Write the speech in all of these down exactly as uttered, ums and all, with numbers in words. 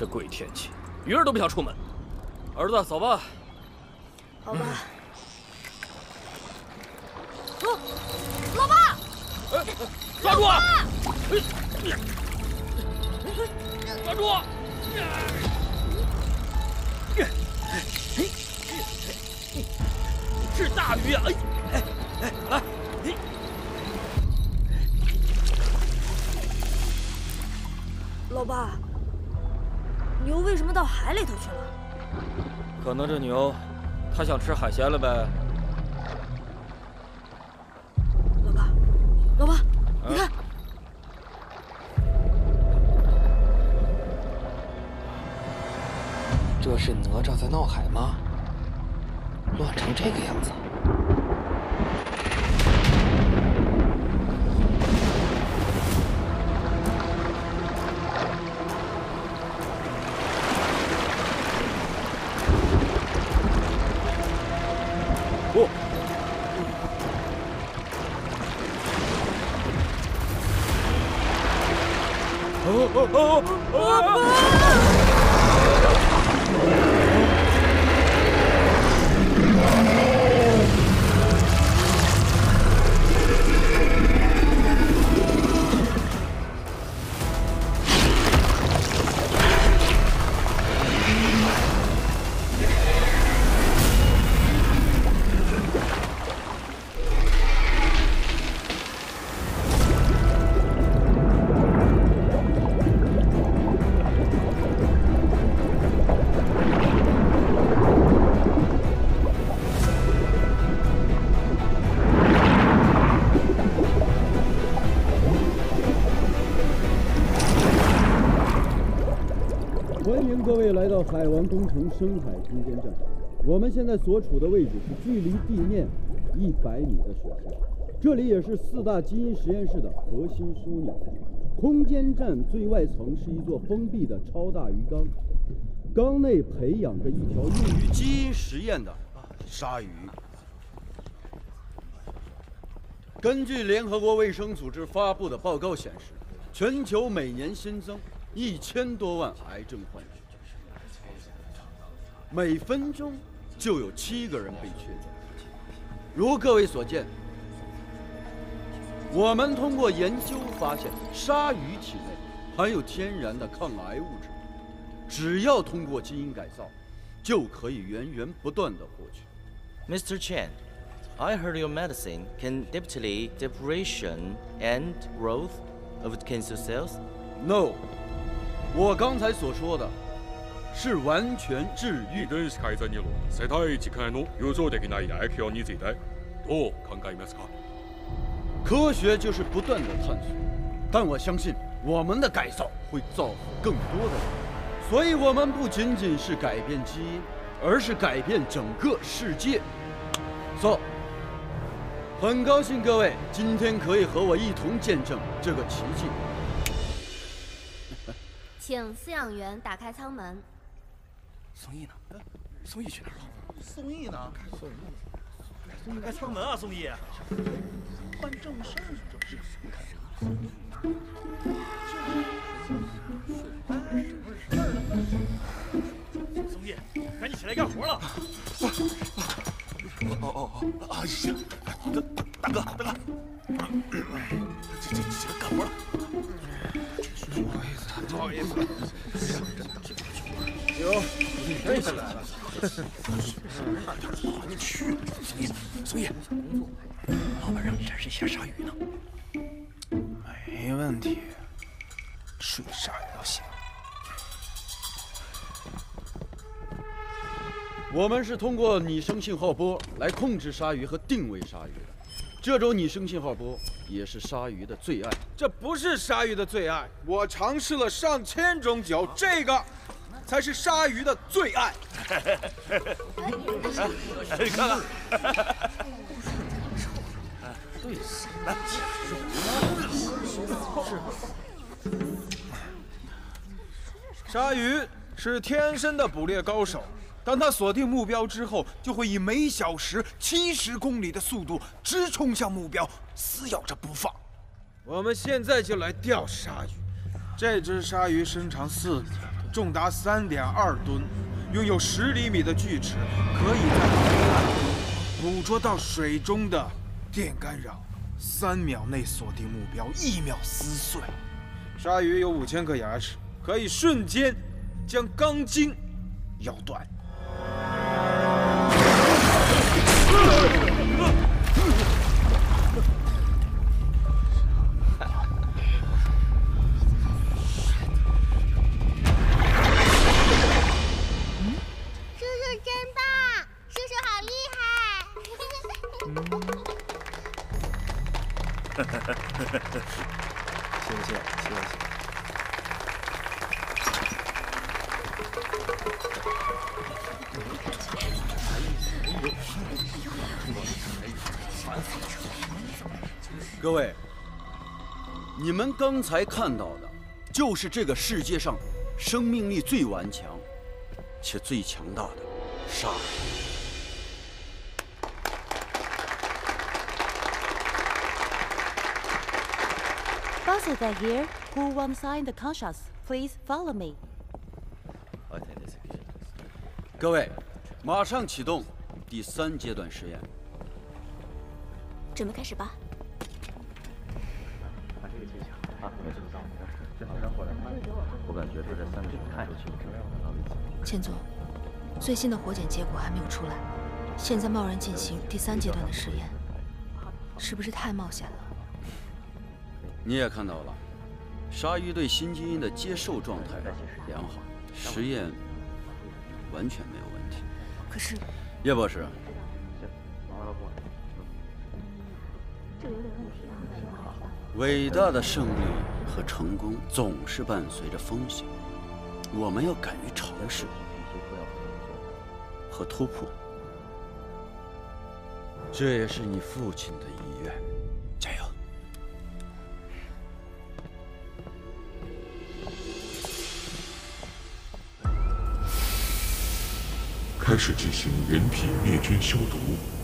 鬼天气，鱼儿都不想出门。儿子，走吧。 好吧。哦，老爸！ 哎，抓住！抓住！是大鱼啊！哎哎哎，来！ 老爸，牛为什么到海里头去了？ 可能这牛，它想吃海鲜了呗。 老爸，老爸，你看。 这是哪吒在闹海吗？乱成这个样子！ 不，哦哦哦哦！ 欢迎各位来到海王工程深海空间站。我们现在所处的位置是距离地面一百米的水下，这里也是四大基因实验室的核心枢纽。空间站最外层是一座封闭的超大鱼缸，缸内培养着一条用于基因实验的鲨鱼。根据联合国卫生组织发布的报告显示，全球每年新增一千多万癌症患者，每分钟就有七个人被确诊。如各位所见，我们通过研究发现，鲨鱼体内含有天然的抗癌物质，只要通过基因改造，就可以源源不断地获取。 Mister Chen, I heard your medicine can delay depression and growth of cancer cells. No. 我刚才所说的是完全治愈。 遺伝子改造による世界一からの予想できない影響についてどう考えますか？ 科学就是不断的探索，但我相信我们的改造会造福更多的人，所以我们不仅仅是改变基因，而是改变整个世界。走，很高兴各位今天可以和我一同见证这个奇迹。 请饲养员打开舱门。 宋毅呢？宋毅去哪儿了？ 宋毅呢？宋毅开舱门啊！宋毅，办正事儿，这是。宋毅，赶紧起来干活了！ 哦哦哦！啊行，大哥大哥，这这起来干活了。 不好意思，不好意思。 哟，你这下来了。 慢点，你去。宋毅，宋毅，老板让你展示一下鲨鱼呢。 没问题，睡鲨鱼都行。 我们是通过拟声信号波来控制鲨鱼和定位鲨鱼的。 这种拟声信号波也是鲨鱼的最爱。 这不是鲨鱼的最爱，我尝试了上千种酒，这个才是鲨鱼的最爱。 你看看， 对，来， 鲨鱼是天生的捕猎高手。 当他锁定目标之后，就会以每小时七十公里的速度直冲向目标，撕咬着不放。我们现在就来钓鲨鱼。这只鲨鱼身长四米， 重达三点二吨，拥有十厘米的锯齿，可以在黑暗中捕捉到水中的电干扰，三秒内锁定目标，一秒撕碎。鲨鱼有五千颗牙齿，可以瞬间将钢筋咬断。 谢谢谢谢。 各位，你们刚才看到的，就是这个世界上生命力最顽强且最强大的鲨鱼。 Bosses are here. Who won't sign the contracts? Please follow me. 各位，马上启动第三阶段实验。 准备开始吧。 把这个技巧啊，没做到，最好让过来看。我感觉这三个看出去千总，最新的火检结果还没有出来，现在贸然进行第三阶段的实验，是不是太冒险了？ 你也看到了，鲨鱼对新基因的接受状态良好，实验完全没有问题。 可是， 叶博士，伟大的胜利和成功总是伴随着风险，我们要敢于尝试和突破，这也是你父亲的遗愿。加油！ 开始进行人体灭菌消毒，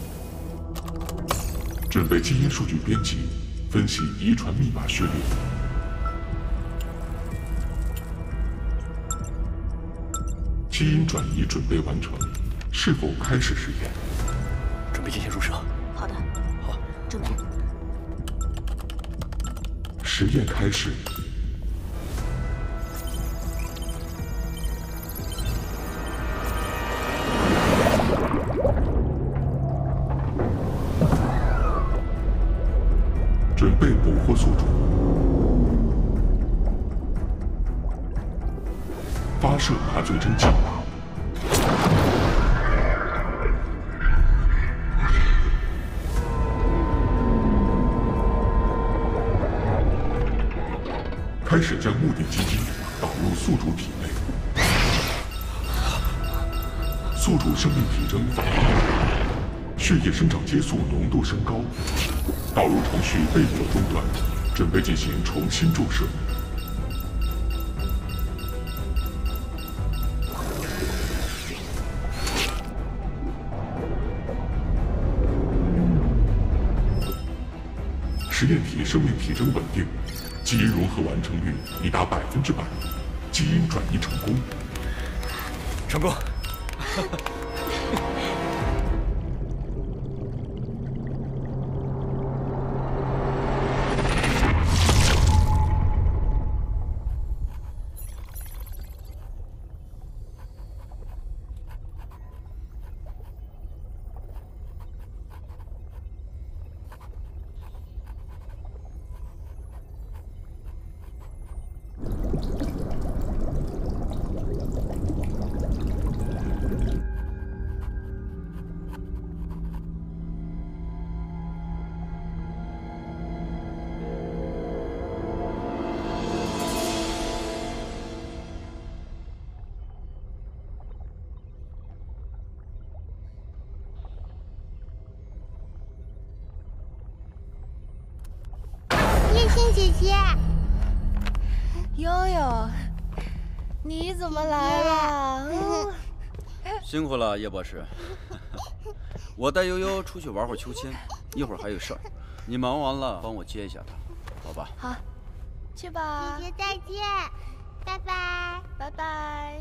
准备基因数据编辑，分析遗传密码序列。基因转移准备完成，是否开始实验？ 准备进行注射。 好的。 好， 准备。 实验开始。 准备捕获宿主，发射麻醉针剂，开始将目的基因导入宿主体内，宿主生命体征反应，血液生长激素浓度升高。 导入程序被迫中断，准备进行重新注射。实验体生命体征稳定，基因融合完成率已达百分之百，基因转移成功。 成功！ 叶星姐姐， 悠悠，你怎么来了？ 辛苦了，叶博士。我带悠悠出去玩会儿秋千，一会儿还有事儿，你忙完了帮我接一下她，好吧？ 好，去吧。 姐姐再见。 拜拜， 拜拜。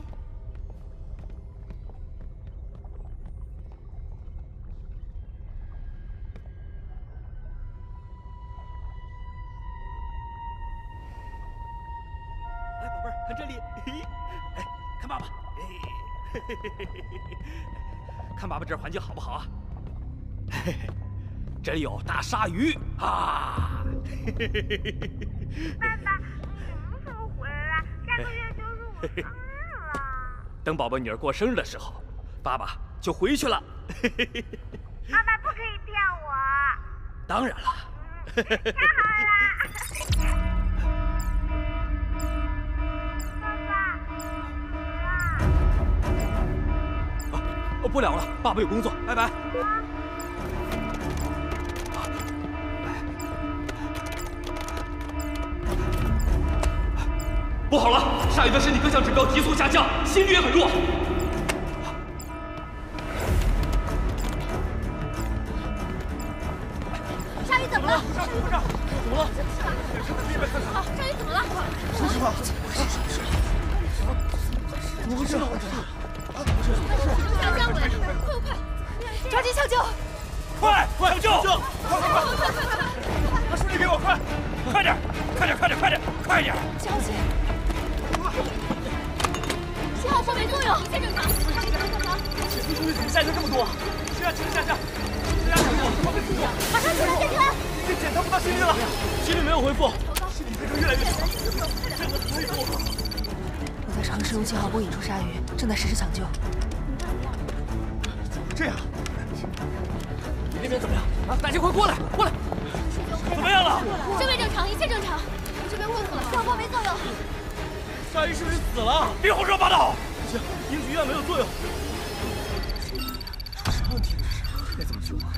哎，宝贝儿，看这里，嘿，哎，看爸爸，哎，嘿嘿嘿嘿嘿，看爸爸这环境好不好啊？嘿嘿，这里有大鲨鱼啊！嘿嘿嘿嘿嘿。 爸爸，你什么时候回来？下个月就是我生日了。 等宝宝女儿过生日的时候，爸爸就回去了。嘿嘿嘿。 爸爸不可以骗我。 当然了。 太好了。 哦，不聊了，爸爸有工作，拜拜。不好了，鲨鱼的身体各项指标急速下降，心率也很弱。 鲨鱼怎么了？ 鲨鱼部长，怎么了？ 好，鲨鱼怎么了？ 什么情况？怎么回事？ 下降了，快快快！着急抢救！ 快快抢救！ 快快快快快！ 把手机给我，快快点，快点快点快点快点！ 小姐，信号说没作用，一切正常。 下降这么多，血压停下下，血压停下， 马上出来检查。 已经检测不到心率了，心率没有恢复，心率变成越来越小，这个太多了。 我在尝试用信号波引出鲨鱼，正在实施抢救。 这样，你那边怎么样？啊，大家快过来，过来！怎么样了？ 生命正常，一切正常。我这边恢复了，信号波没作用。 鲨鱼是不是死了？别胡说八道！不行，引起药没有作用。出什么问题了？该怎么救啊？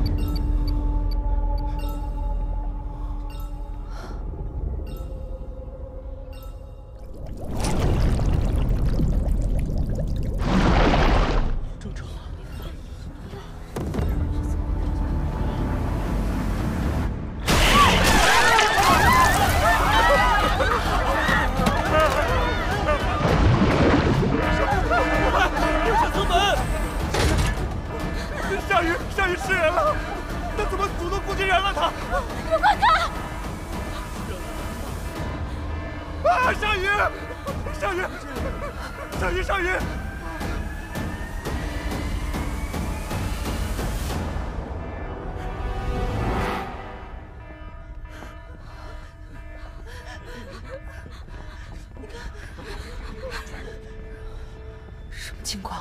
情况？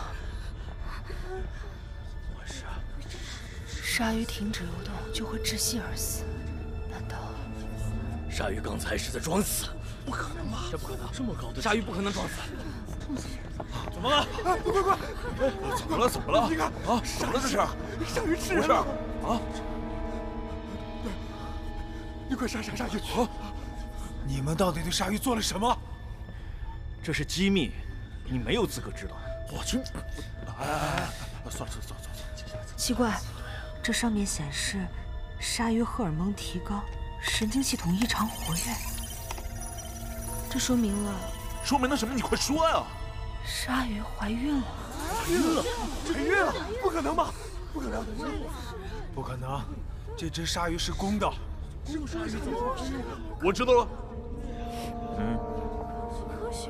鲨鱼停止游动就会窒息而死，难道？ 鲨鱼刚才是在装死？不可能吧？这不可能，这么高的鲨鱼不可能装死。怎么了？快快快！ 怎么了？怎么了？ 你看啊，怎么了这是？ 鲨鱼吃人了！啊！对，你快杀杀鲨鱼！ 啊！你们到底对鲨鱼做了什么？ 这是机密，你没有资格知道。 我去！哎哎哎！算了算了算了算了。 奇怪，这上面显示鲨鱼荷尔蒙提高，神经系统异常活跃。这说明了？ 说明了什么？你快说呀！ 鲨鱼怀孕了！ 怀孕了！怀孕了！不可能吧？不可能！ 不可能！这只鲨鱼是公的。 这个鲨鱼怎么？我知道了。嗯。 科学。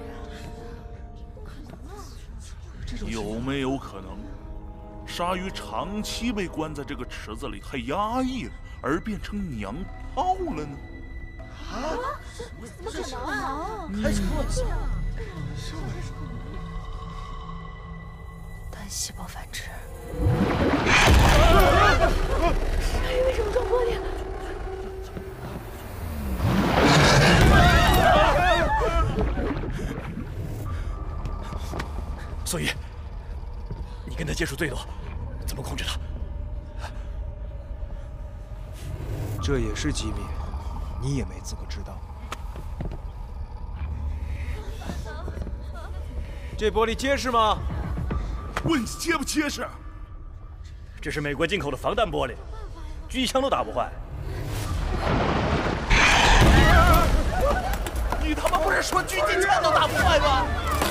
有没有可能，鲨鱼长期被关在这个池子里太压抑了，而变成娘炮了呢？ 啊？怎么可能啊？ 太扯了！ 单细胞繁殖。 鲨鱼为什么撞玻璃？ 所以，你跟他接触最多，怎么控制他？ 这也是机密，你也没资格知道。这玻璃结实吗？ 问你结不结实？ 这是美国进口的防弹玻璃，狙击枪都打不坏。 你他妈不是说狙击枪都打不坏吗？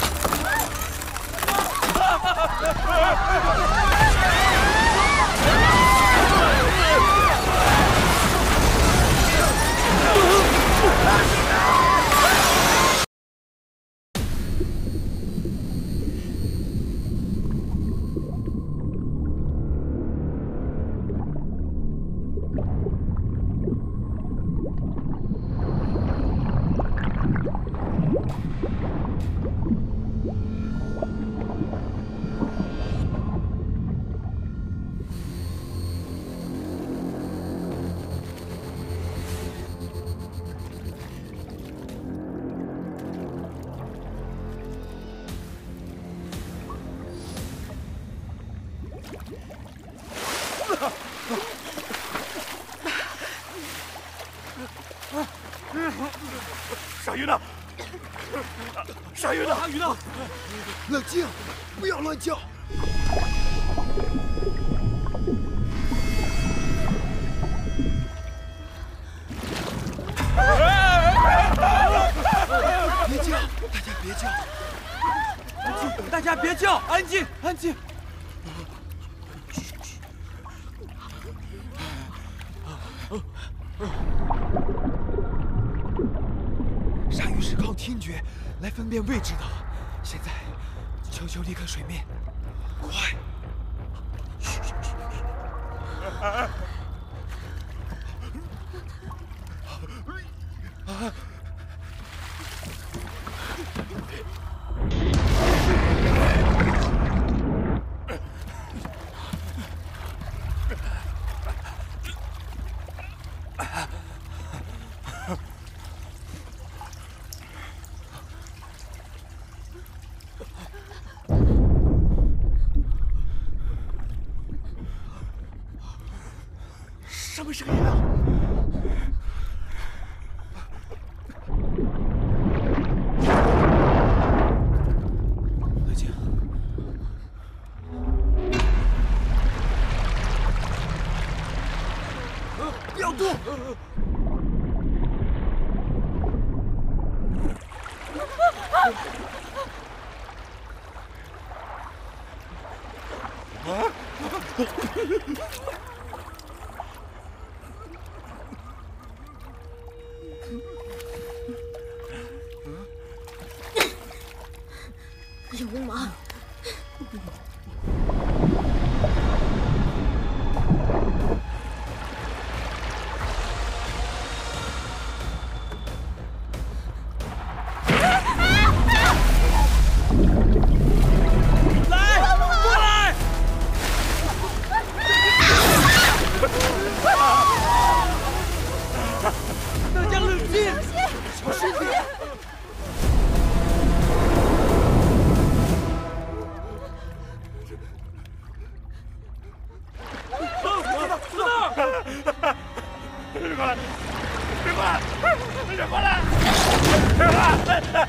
鲨鱼呢？鲨鱼呢？鲨鱼呢？ 冷静，不要乱叫。别叫，大家别叫， 安静，大家别叫，安静，安静。 鲨鱼是靠听觉来分辨位置的，现在求求离开水面，快！嘘嘘嘘！啊！ 什么声音啊？ 冷静。不要动！ 啊！ 流氓！ 来，过来！大家冷静，小心点。 别过来！别过来！别过来！别过来！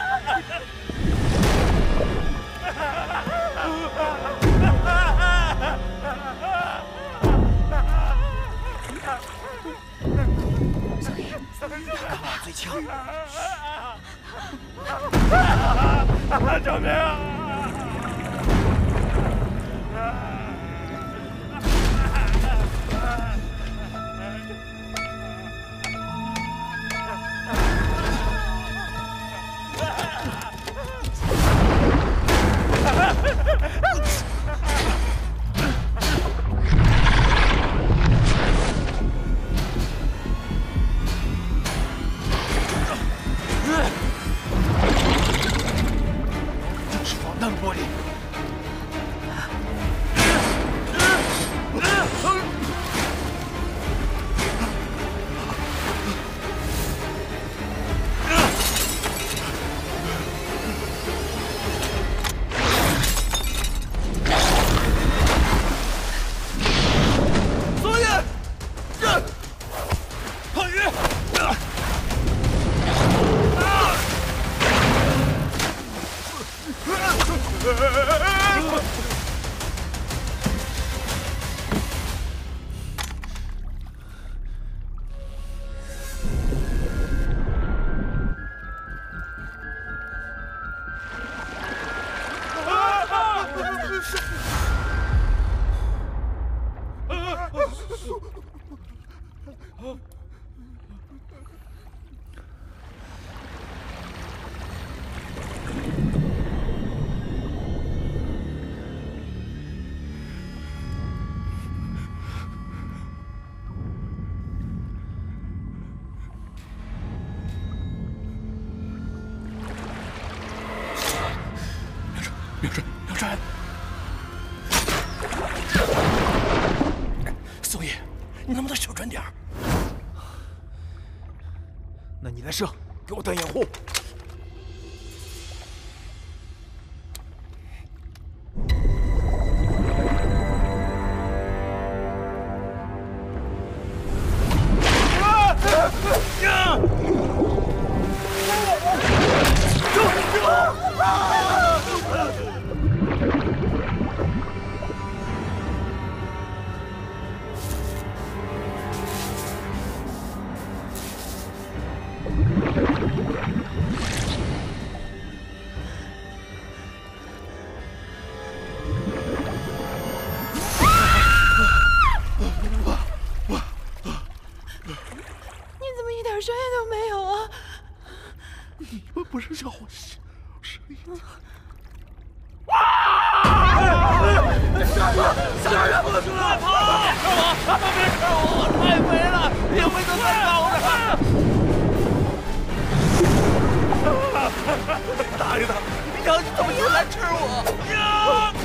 干嘛嘴枪？ 救命啊！ 宋爷，你能不能小声点儿？ 那你来射，给我当掩护。 不是小火是是一条。 杀人！杀人！不能乱跑！别吃我！别吃我！我太肥了，也不能再搞了。打给他！娘，你怎么又来吃我？娘！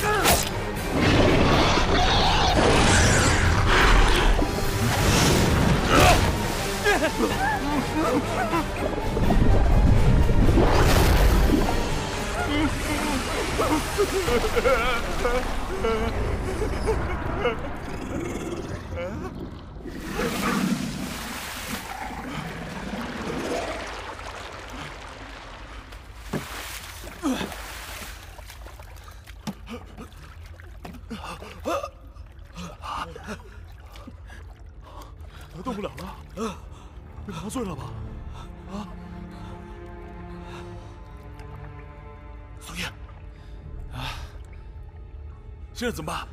他动不了了，被麻醉了吧？啊！宋爷，啊，现在怎么办？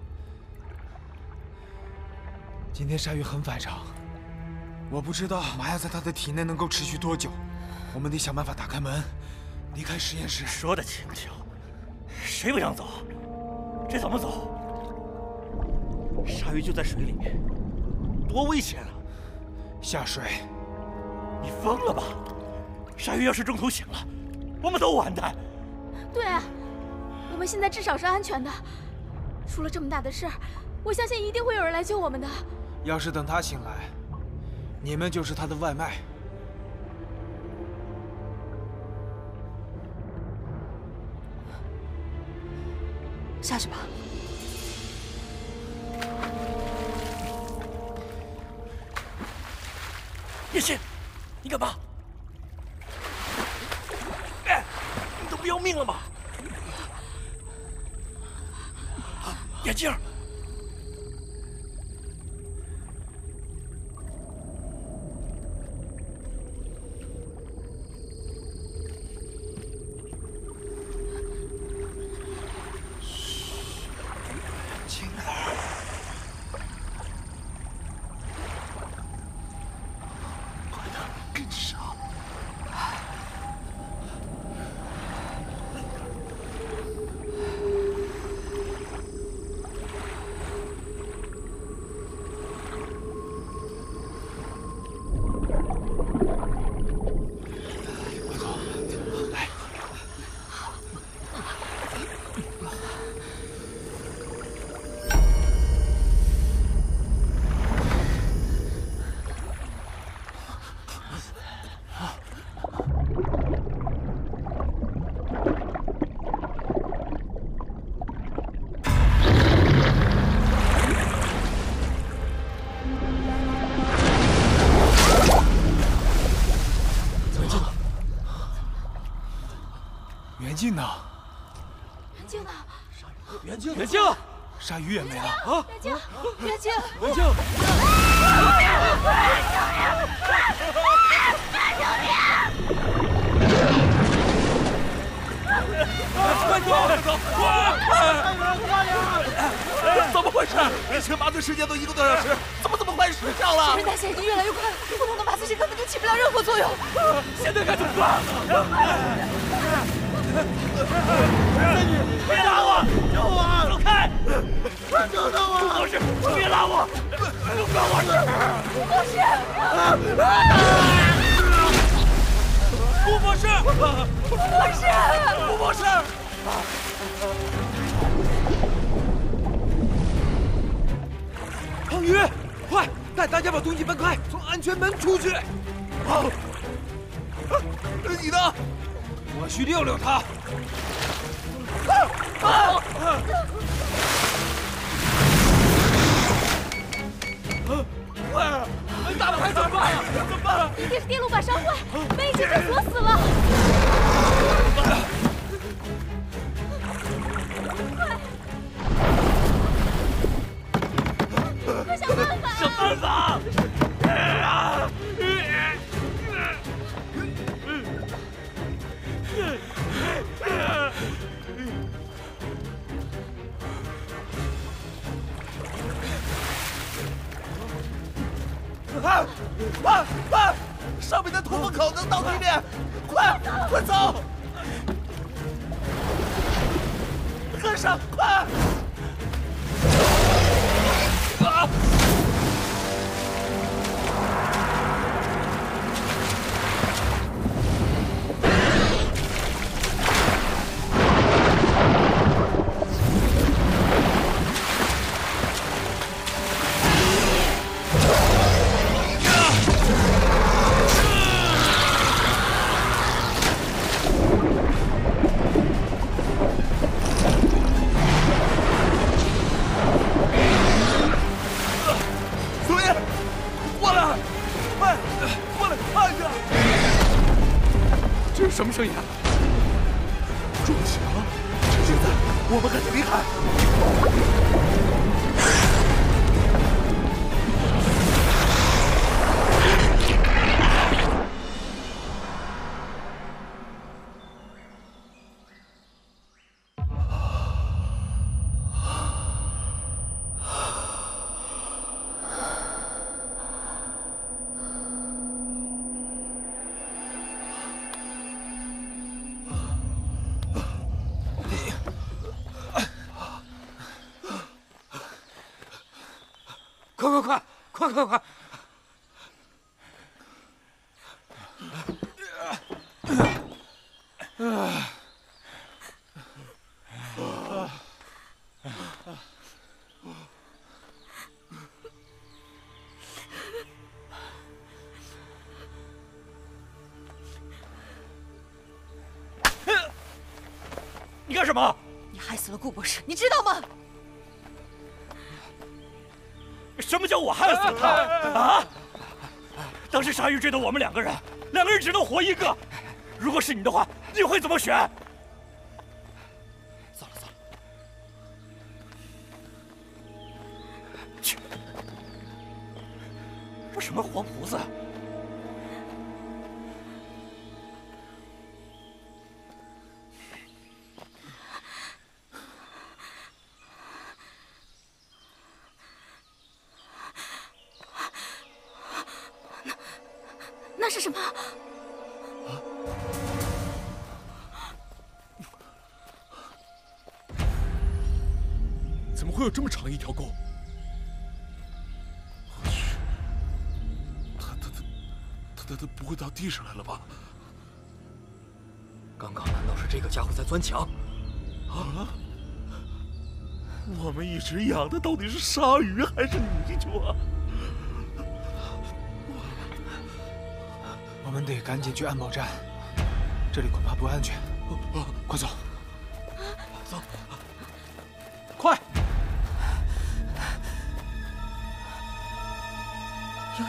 今天鲨鱼很反常，我不知道麻药在他的体内能够持续多久，我们得想办法打开门，离开实验室。 说的轻巧，谁不想走？这怎么走？鲨鱼就在水里面。 多危险啊！ 下水！ 你疯了吧？鲨鱼要是中途醒了，我们都完蛋。 对啊，我们现在至少是安全的。出了这么大的事儿，我相信一定会有人来救我们的。 要是等他醒来，你们就是他的外卖。 下去吧。 叶欣，你干嘛？哎，你都不要命了吗？眼镜。嘘，轻点儿。 更傻！快走，来！ 袁静呢？ 袁静呢？ 袁静，袁静， 鲨鱼也没了啊！ 袁静，袁静， 袁静！快走！快走！快！怎么回事？疫情麻醉时间都一个多小时，怎么这么快失效了？ 新陈代谢已经越来越快了，普通的麻醉剂根本就起不了任何作用。 现在该怎么办？美女，别拉我！救我！走开！救救我！护士，别拉我！不关我事！护士！顾博士！博士！顾博士！ 胖快，大家把东西分开，从安全门出去。好，你呢？我去溜溜他。啊啊！快！打不开怎么办呀？怎么办？ 一定是电路板烧坏，门已经被锁死了。快！快想办法！ 想办法！啊！ 啊啊啊！上面的通风口能到地面，快快走！跟上，快！啊！ 什么声音啊？撞墙！现在我们赶紧离开。 快快快快快快！你干什么？ 你害死了顾博士，你知道吗？ 什么叫我害死了他啊？当时鲨鱼追到我们两个人，两个人只能活一个。如果是你的话，你会怎么选？ 糟了糟了！ 去！什么活菩萨？ 那是什么？ 怎么会有这么长一条沟？我去，他他他他他他不会到地上来了吧？ 刚刚难道是这个家伙在钻墙？ 啊！我们一直养的到底是鲨鱼还是泥鳅啊？ 我们得赶紧去安保站，这里恐怕不安全。快走！ 走！ 快！ 悠悠。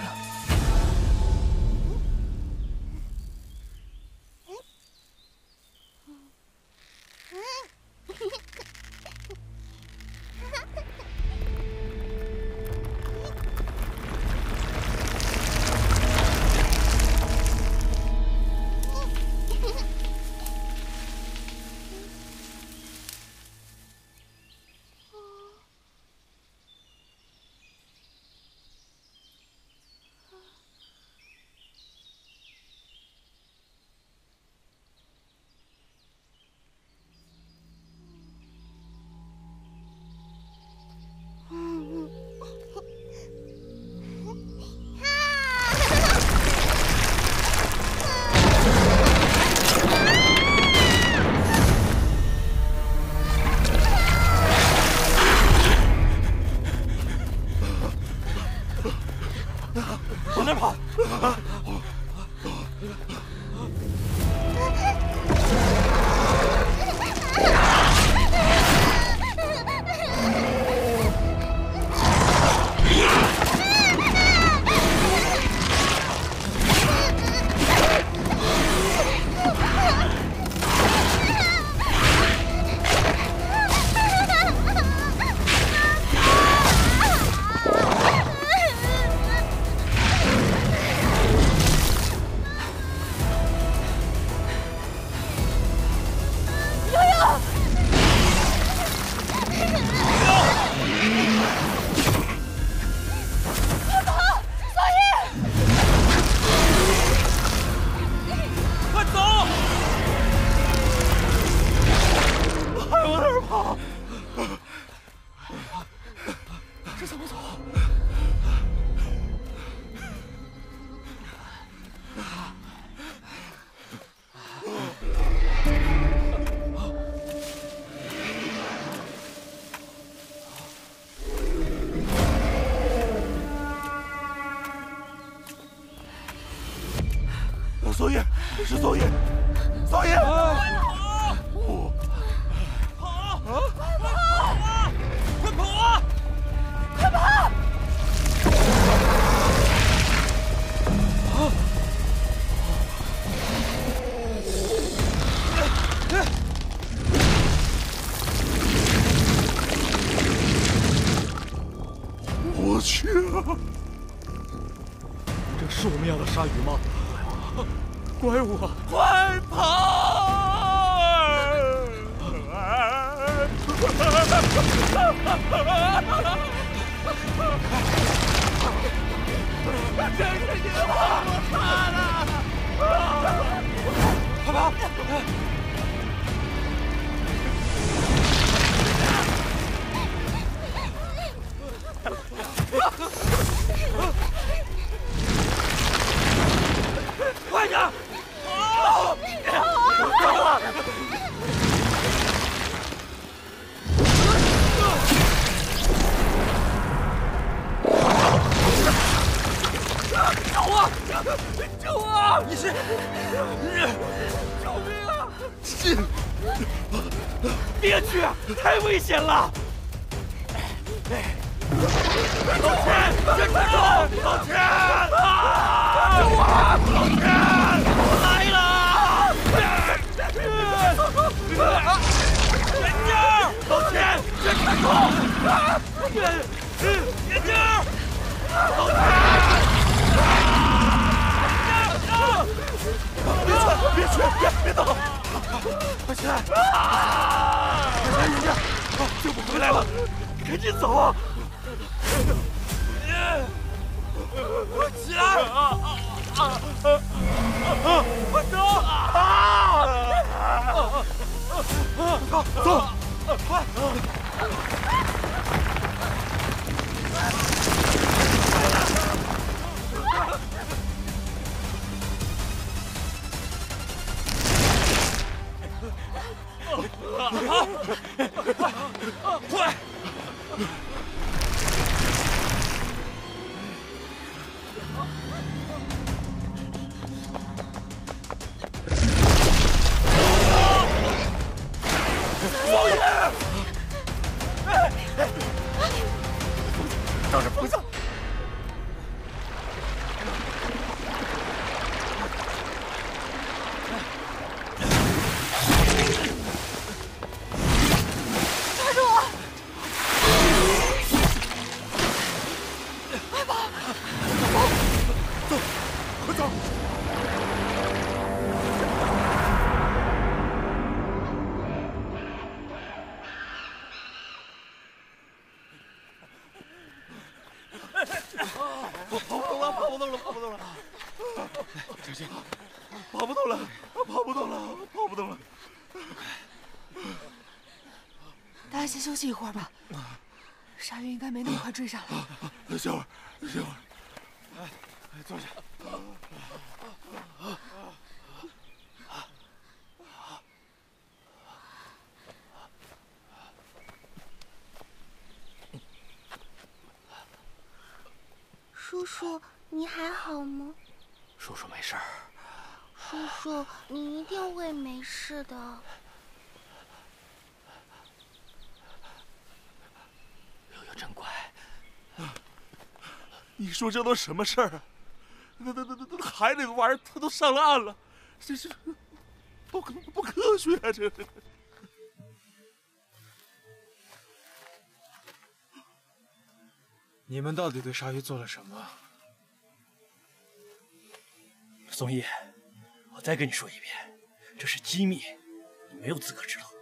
宋爷，是宋爷，宋爷！跑！跑！快跑！快跑啊！快跑！啊！我去！ 这是我们要的鲨鱼吗？怪物啊！ 快跑！这是你的王八了！快跑！快点！跑！走啊！救我！救我！你是？救命啊！是。别去，太危险了！老钱，别快走！老钱！啊！救我！老钱，我来了！眼镜，老钱，别开口！眼镜，老钱！别去！别去！别别走！快起来！快起来，眼镜！救不回来了，赶紧走啊！快起来！快走！走，快！快！王爷！让人放下！ 抓住我！快跑！ 走，快走！跑不动了，跑不动了，跑不动了！小心，跑不动了，跑不动了，跑不动了！ 大家先休息一会儿吧，鲨鱼应该没那么快追上来。 歇会儿，歇会儿。来，坐下。 叔叔，你还好吗？ 叔叔没事儿。 叔叔，你一定会没事的。 悠悠真乖。 你说这都什么事儿啊？那那那那海里的玩意儿，他都上了岸了，这是不可不科学啊！这这。 你们到底对鲨鱼做了什么？ 宋毅，我再跟你说一遍，这是机密，你没有资格知道。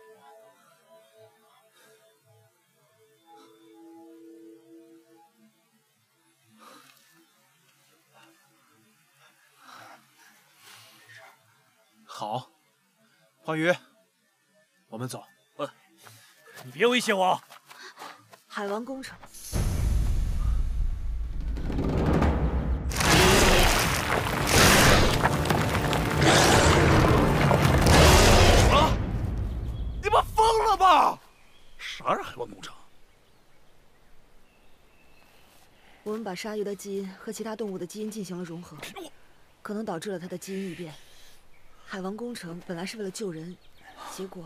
好，花鱼，我们走。 呃，你别威胁我。 海王工程。 啊！你们疯了吧？啥是海王工程？ 我们把鲨鱼的基因和其他动物的基因进行了融合，可能导致了它的基因异变。 海王工程本来是为了救人，结果……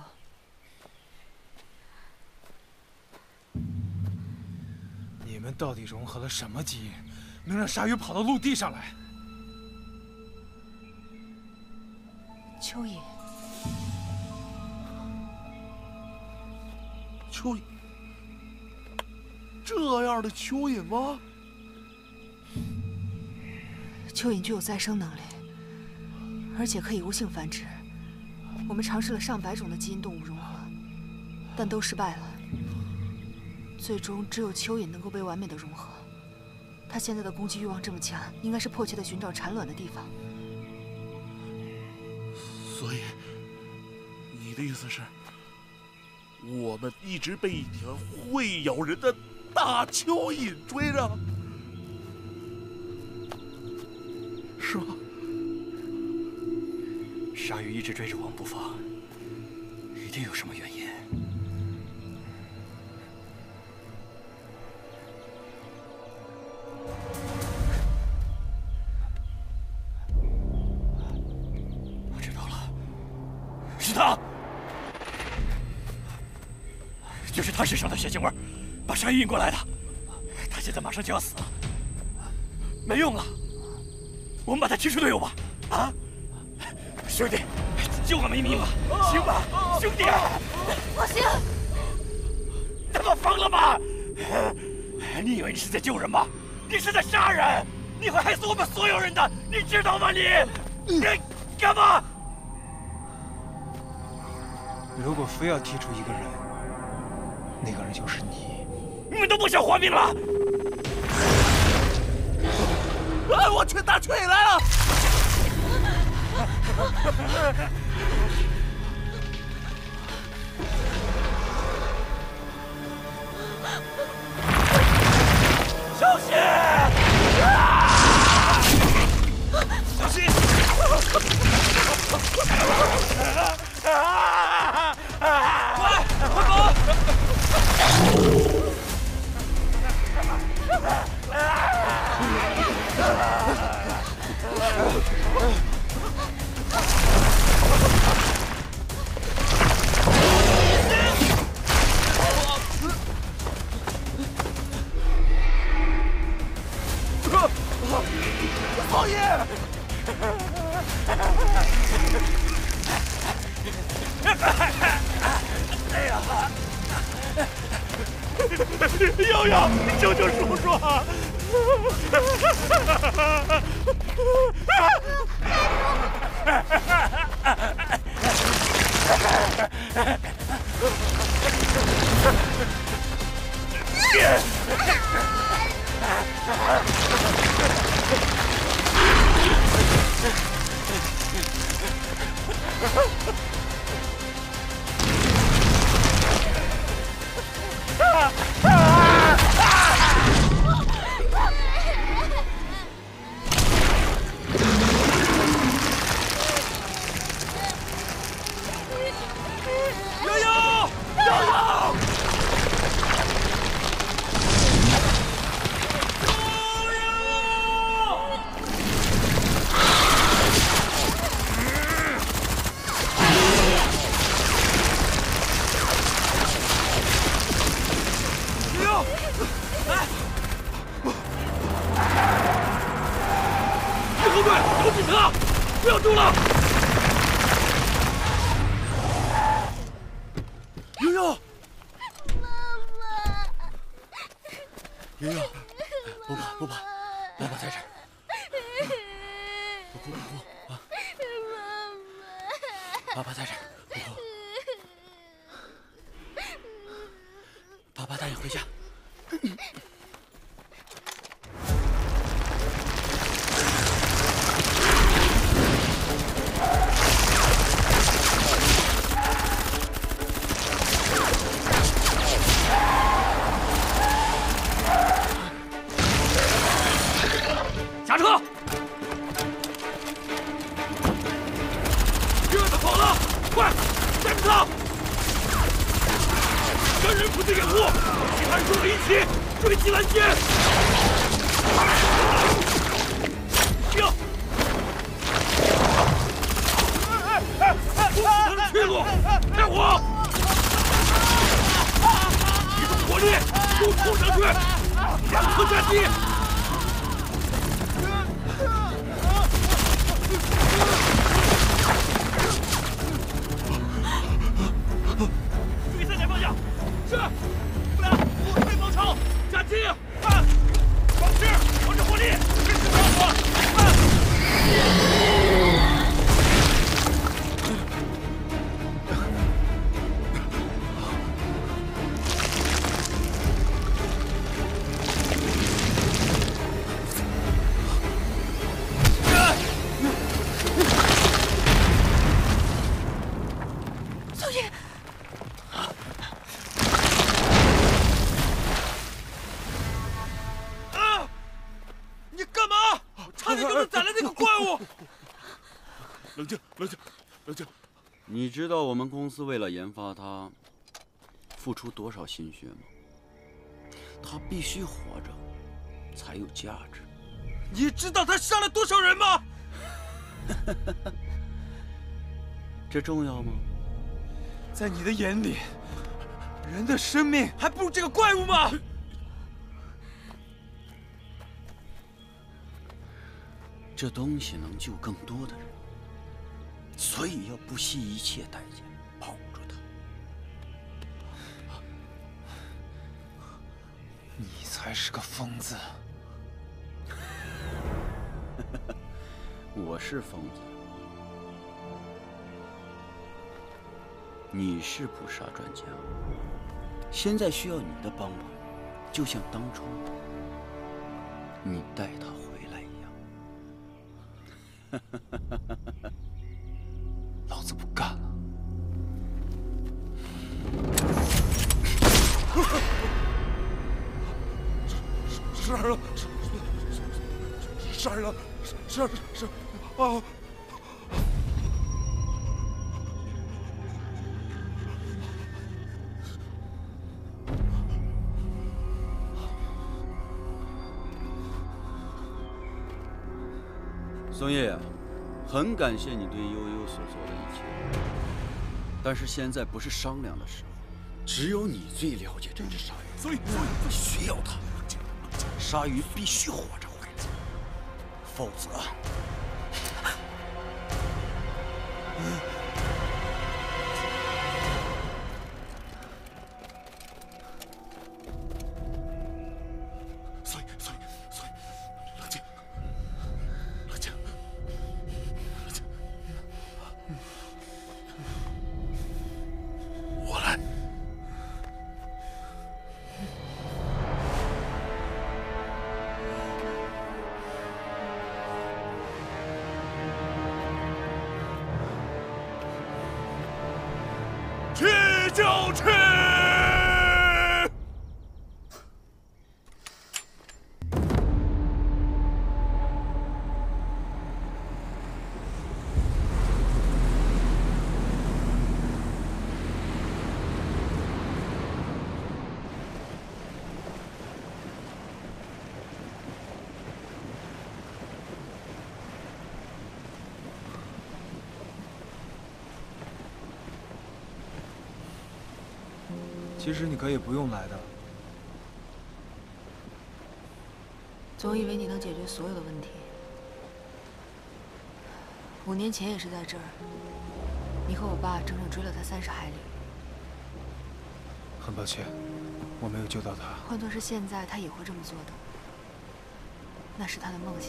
你们到底融合了什么基因，能让鲨鱼跑到陆地上来？ 蚯蚓。 蚯蚓？这样的蚯蚓吗？ 蚯蚓具有再生能力，而且可以无性繁殖。我们尝试了上百种的基因动物融合，但都失败了。最终，只有蚯蚓能够被完美的融合。它现在的攻击欲望这么强，应该是迫切的寻找产卵的地方。 所以，你的意思是，我们一直被一条会咬人的大蚯蚓追着？是吗？ 鲨鱼一直追着我们不放，一定有什么原因。我知道了，是他，就是他身上的血腥味，把鲨鱼引过来的。他现在马上就要死了，没用了。我们把他踢出队友吧！啊，兄弟，救我们一命吧！行吧，兄弟！ 不行！ 他妈疯了吗？你以为你是在救人吗？你是在杀人！你会害死我们所有人的，你知道吗？你，你干嘛？ 如果非要踢出一个人，那个人就是你。 你们都不想活命了？ 哎，我去，大蚯蚓来了！ 小心！小心！快，快跑！ 老爷！ 哎呀！悠悠，你救救叔叔啊！不要动了！ 悠悠， 妈妈， 悠悠，不怕不怕，爸爸在这儿。不哭不哭啊！爸爸在这儿，不哭。爸爸带你回家。 下车！别让他跑了！快，带住他！人人负责掩护，其他人跟我一起追击蓝剑！停！ 都冲上去！两颗炸鸡！注意三点方向！是。不良，我推防潮，炸鸡！看，防势，防止火力，支持着火！看。 冷静，冷静，冷静！你知道我们公司为了研发它，付出多少心血吗？它必须活着，才有价值。 你知道他杀了多少人吗？ 这重要吗？ 在你的眼里，人的生命还不如这个怪物吗？ 这东西能救更多的人。 所以要不惜一切代价保住他。 你才是个疯子！ 我是疯子，你是捕杀专家。现在需要你的帮忙，就像当初你带他回来一样。 老子不干了！ 杀人了！杀人了！杀杀啊！ 松叶呀，很感谢你对悠悠所做的一切，但是现在不是商量的时候，只有你最了解这只鲨鱼， 所以所以需要它。鲨鱼必须活着回来，否则。 所以，所以，所以，冷静，冷静，冷静。我来。去就去！ 其实你可以不用来的。 总以为你能解决所有的问题。五年前也是在这儿，你和我爸整整追了他三十海里。 很抱歉，我没有救到他。 换作是现在，他也会这么做的。那是他的梦想。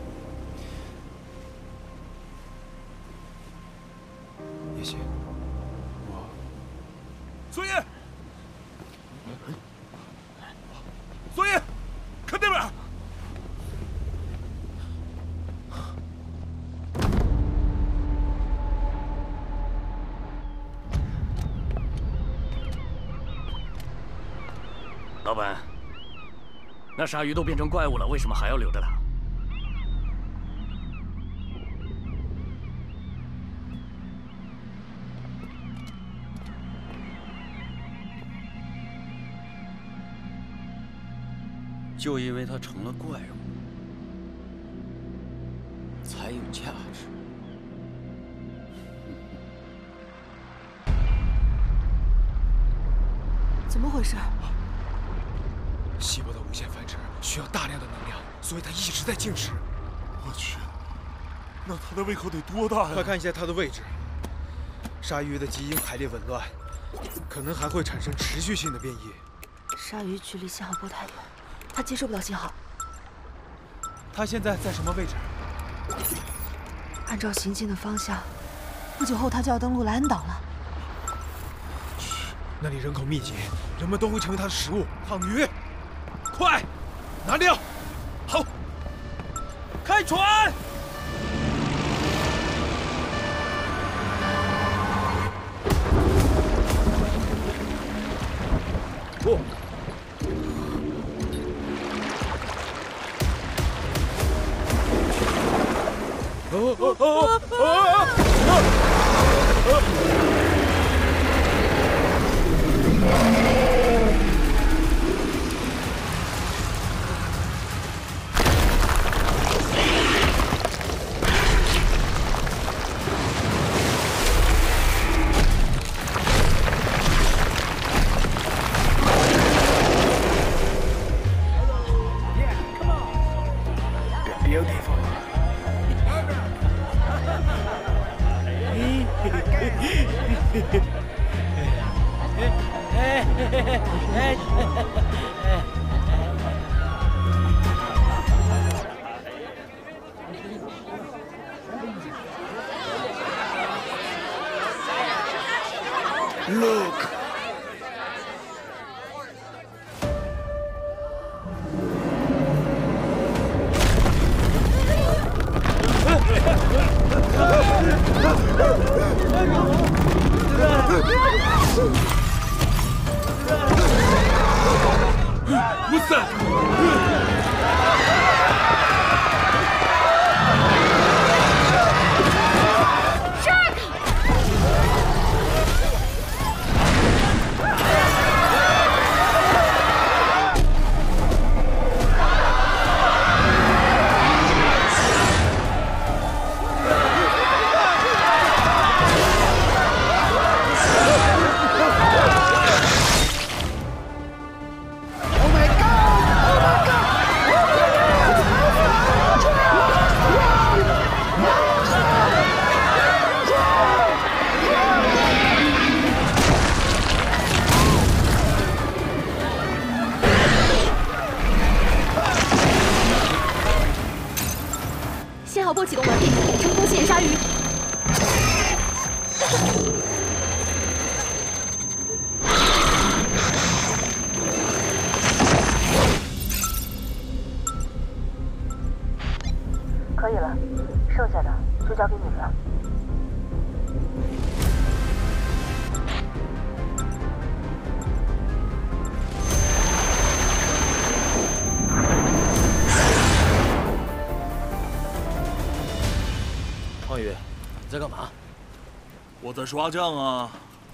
也行，我。 孙爷。 所以，看那边。 老板，那鲨鱼都变成怪物了，为什么还要留着它？ 就因为它成了怪物，才有价值。 怎么回事？ 细胞的无限繁殖需要大量的能量，所以它一直在进食。 我去，那它的胃口得多大呀？ 快看一下它的位置，鲨鱼的基因排列紊乱，可能还会产生持续性的变异。 鲨鱼距离信号波太远，它接收不到信号。 它现在在什么位置？ 按照行进的方向，不久后它就要登陆莱恩岛了。 那里人口密集，人们都会成为它的食物。躺鱼，快，拿掉！好，开船！不。哦哦哦哦！Beautiful. Look. What's that? Shark! 信号波启动完毕，成功吸引鲨鱼。 可以了，剩下的就交给你们了。 胖宇，你在干嘛？ 我在刷酱啊。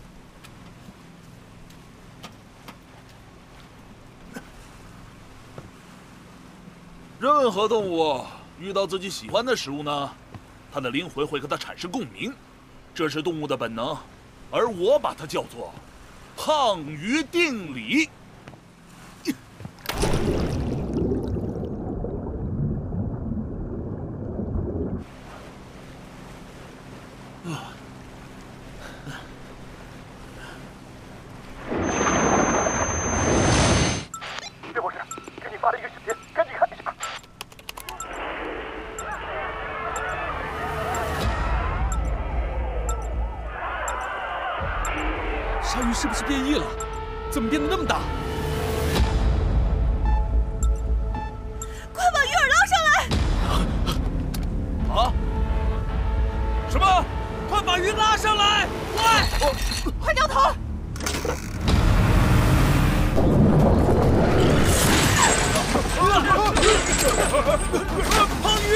任何动物遇到自己喜欢的食物呢，它的灵魂会和它产生共鸣，这是动物的本能，而我把它叫做胖鱼定理。 薛博士，给你发了一个视频，赶紧看一下。 鲨鱼是不是变异了？怎么变得那么大？ 快把鱼饵捞上来！ 啊？什么？快把鱼拉上来！快！ 快掉头！ 胖鱼！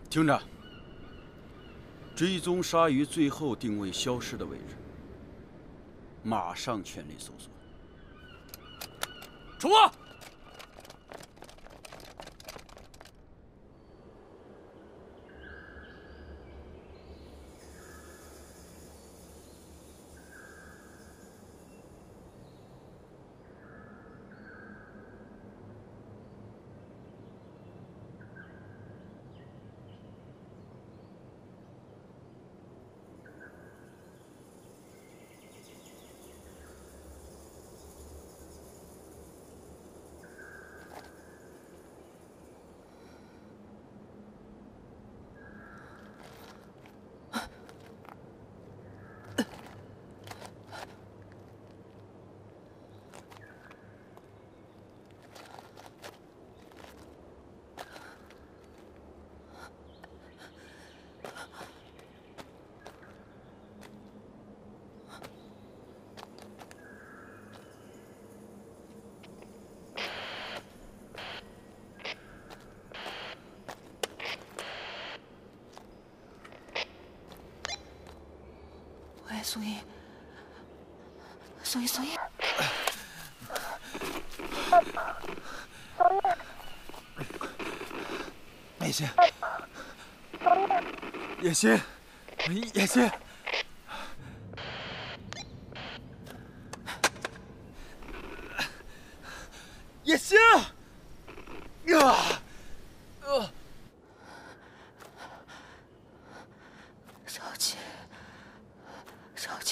听着，追踪鲨鱼最后定位消失的位置，马上全力搜索。 出发！ 喂，苏英，苏英，苏英， 野心，野心，野心，野心！啊！呃。 少奇，少奇，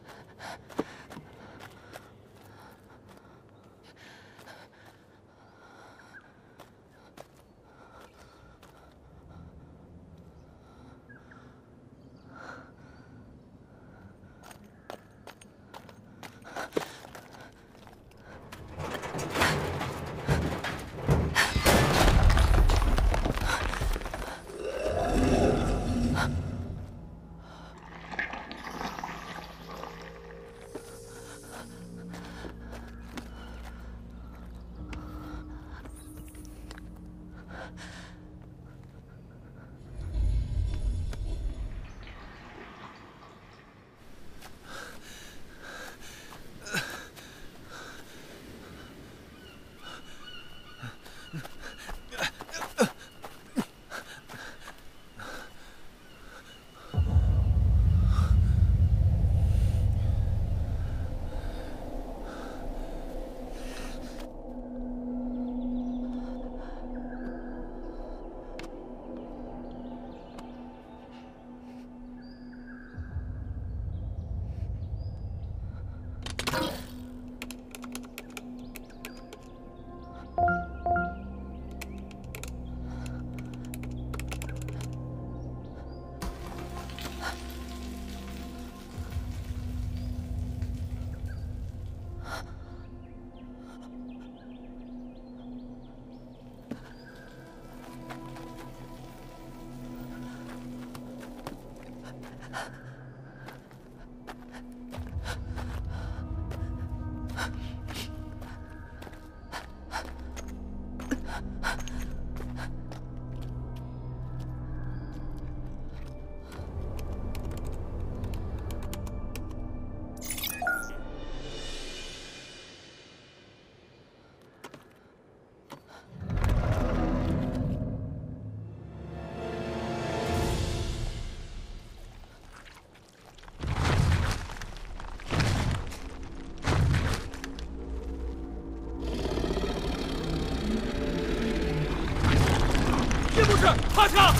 趴下！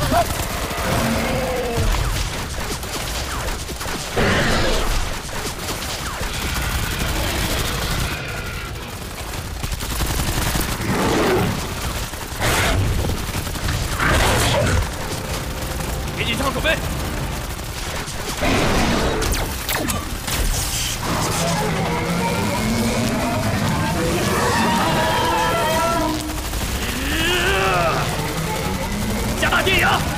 别紧张，准备。 加大电压！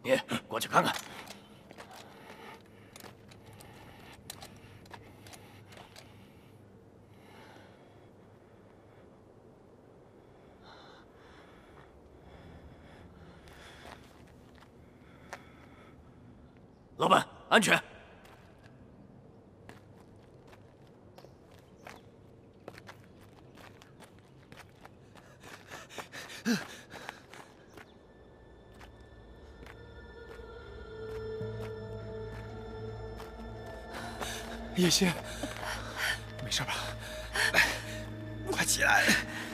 你过去看看。老板，安全。 叶欣，没事吧？来，快起来！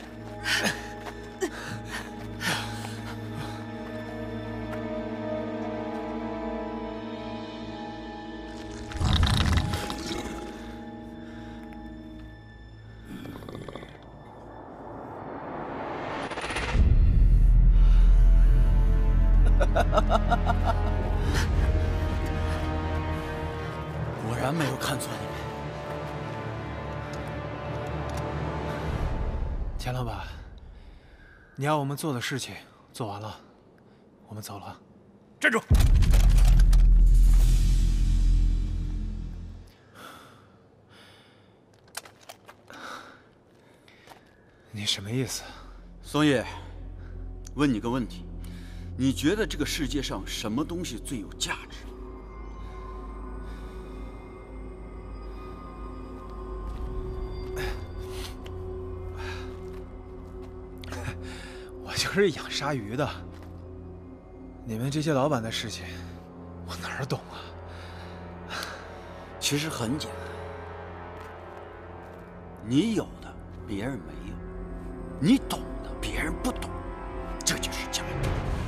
果然没有看错你们。 钱老板，你要我们做的事情做完了，我们走了。 站住！ 你什么意思？ 松叶，问你个问题，你觉得这个世界上什么东西最有价值？ 我就是养鲨鱼的。你们这些老板的事情，我哪儿懂啊？ 其实很简单，你有的别人没有，你懂的别人不懂，这就是价值。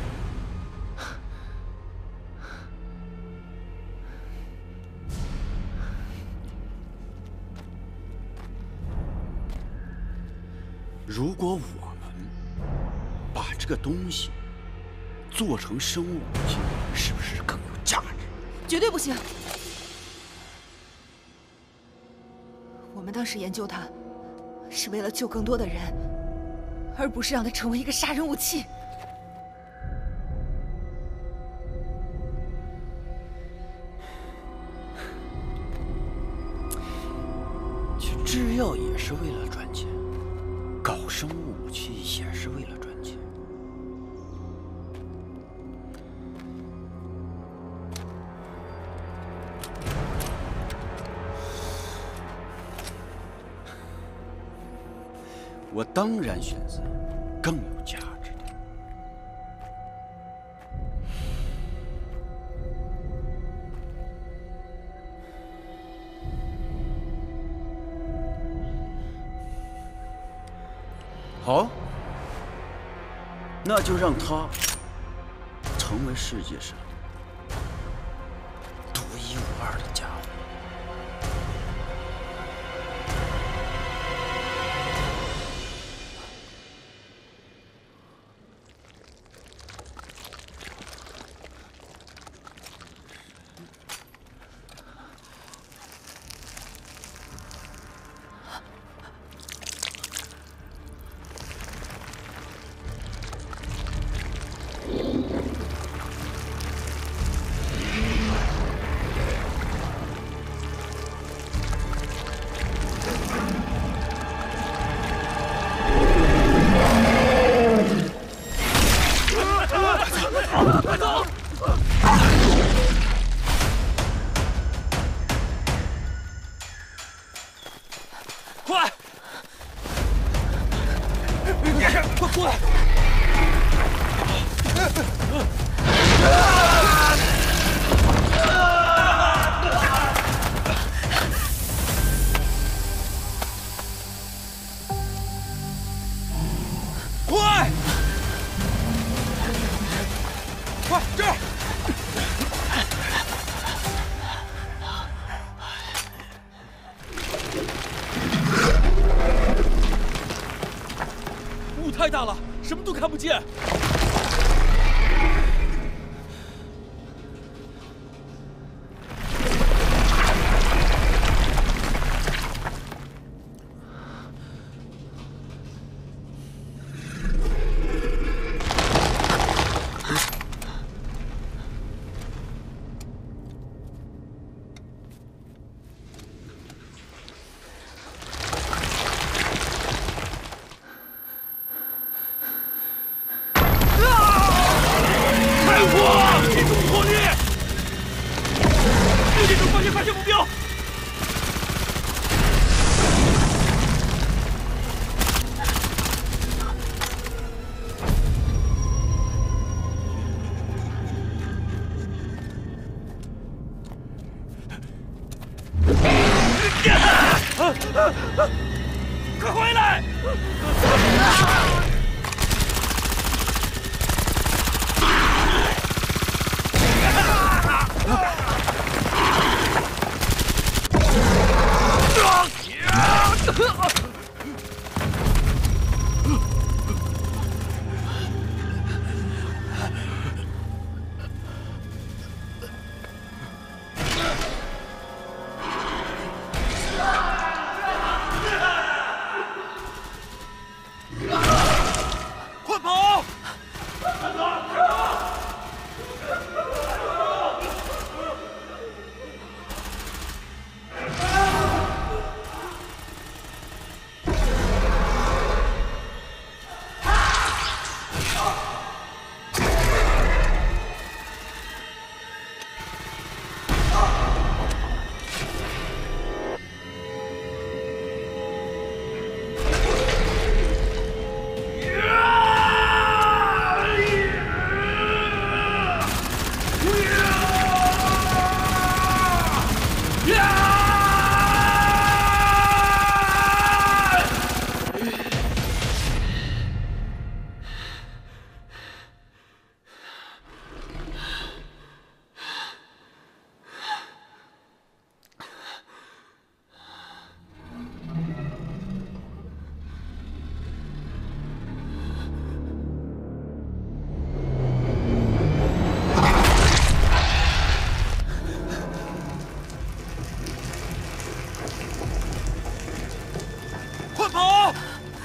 如果我们把这个东西做成生物武器，是不是更有价值？ 绝对不行！我们当时研究它，是为了救更多的人，而不是让它成为一个杀人武器。 去制药也是为了赚钱，搞生物武器也是为了赚钱。我当然选择更有价值的。好，那就让他成为世界上独一无二的家伙。 快走！快！快过来！ 快！快，这儿！ 雾太大了，什么都看不见。 火，集中火力！六点钟发现发现目标。 快回来！快跑！ 快跑！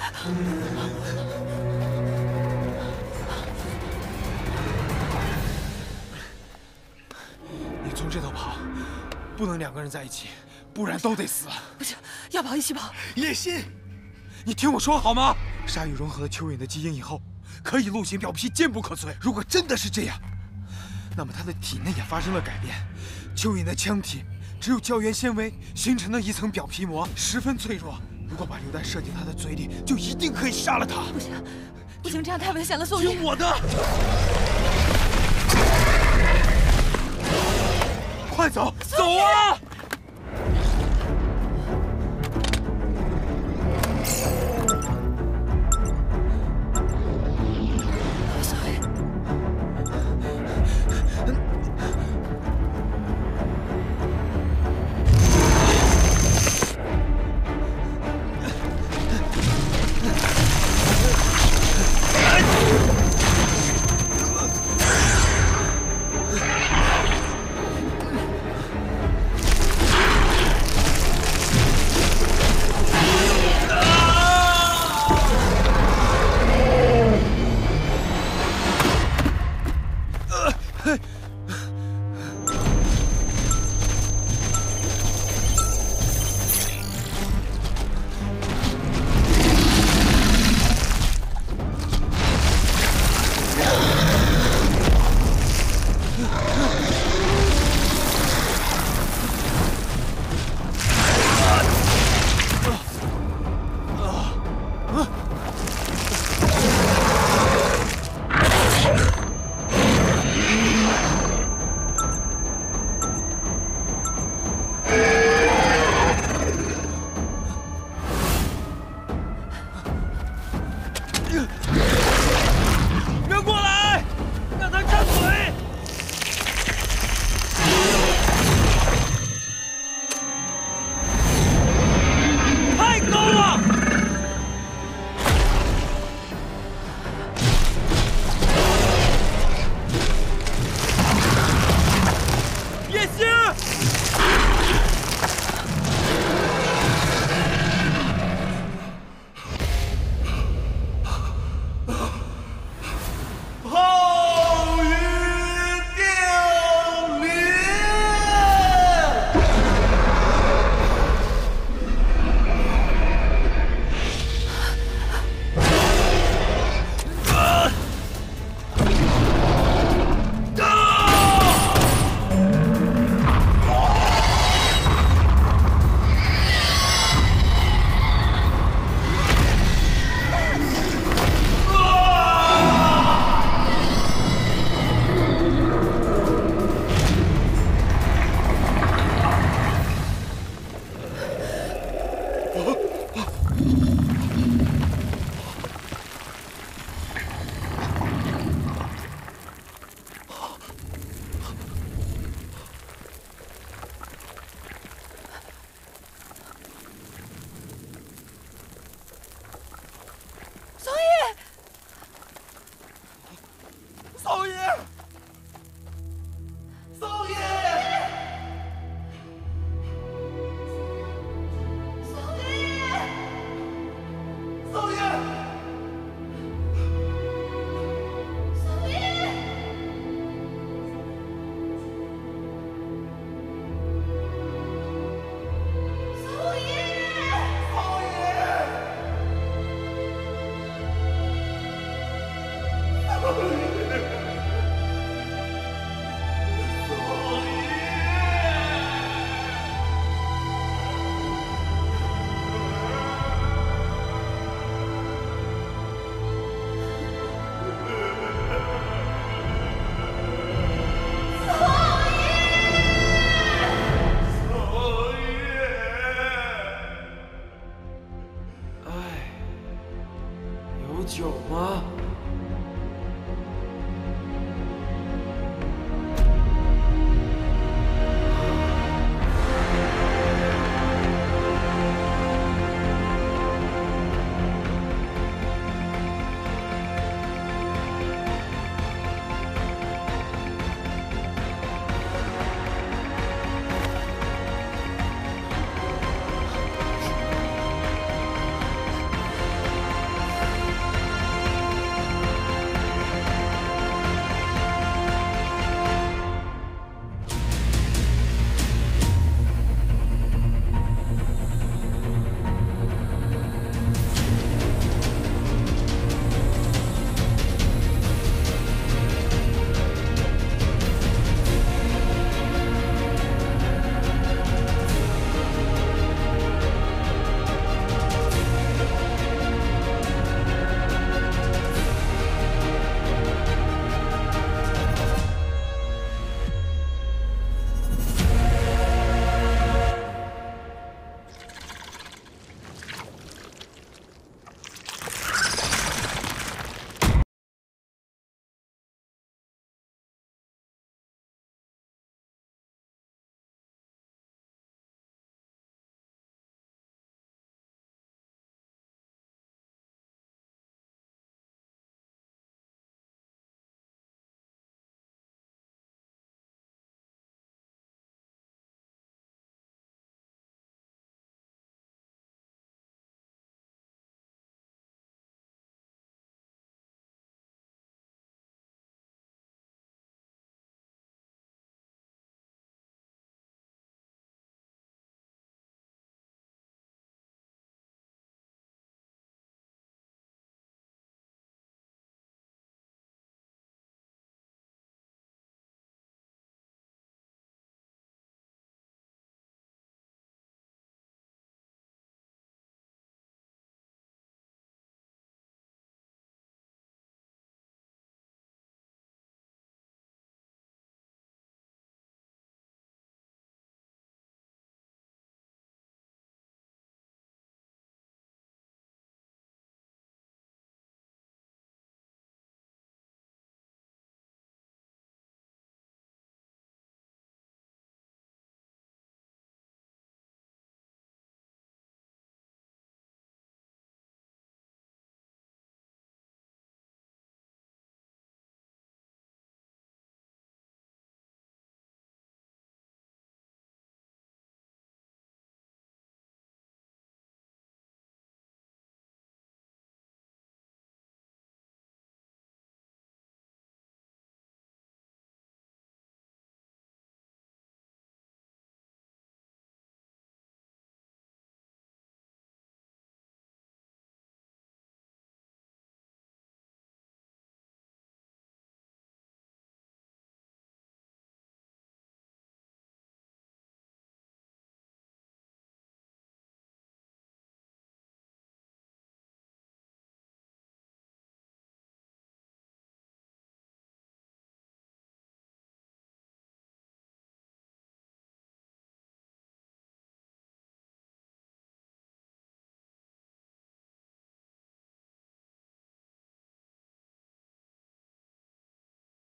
你从这头跑，不能两个人在一起，不然都得死。 不行，要跑一起跑。 叶心，你听我说好吗？鲨鱼融合了蚯蚓的基因以后，可以陆行表皮坚不可摧。如果真的是这样，那么它的体内也发生了改变。蚯蚓的腔体只有胶原纤维形成的一层表皮膜，十分脆弱。 如果把榴弹射进他的嘴里，就一定可以杀了他。 不行，不行，这样太危险了，宋玉。 听我的，快走，走啊！ 少爷，少爷。